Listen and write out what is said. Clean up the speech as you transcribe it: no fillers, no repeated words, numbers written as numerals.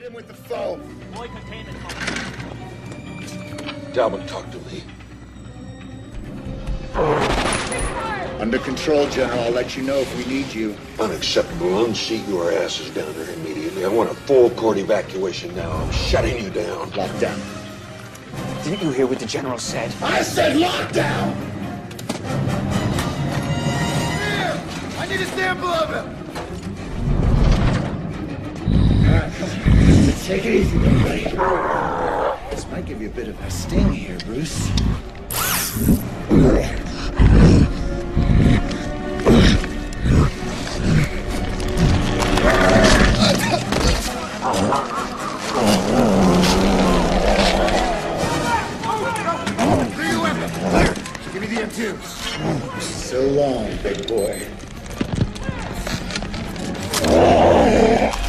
him with the phone. Boy containment. Talbot, talk to me. Under control, General. I'll let you know if we need you. Unacceptable. Unseat your asses down there immediately. I want a full court evacuation now. I'm shutting you down. Lockdown. Didn't you hear what the General said? I said lockdown! Here! I need a sample of him! Alright, come on. Let's take it easy, everybody. This might give you a bit of a sting here, Bruce. Give me the M2s. So long, big boy.